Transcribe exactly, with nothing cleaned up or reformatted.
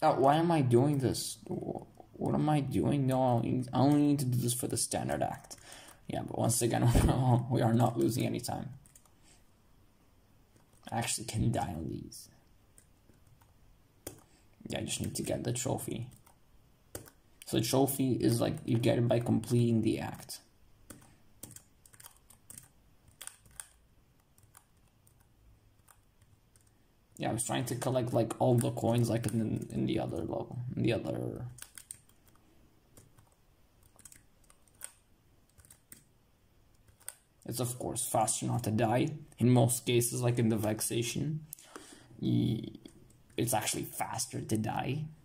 Oh, why am I doing this? What am I doing? No, I only need to do this for the standard act. Yeah, but once again, we are not losing any time. I actually can die on these. Yeah, I just need to get the trophy. So the trophy is like, you get it by completing the act. Yeah, I was trying to collect like all the coins like in, in the other level, in the other... It's of course faster not to die. In most cases, like in the Vexation, it's actually faster to die.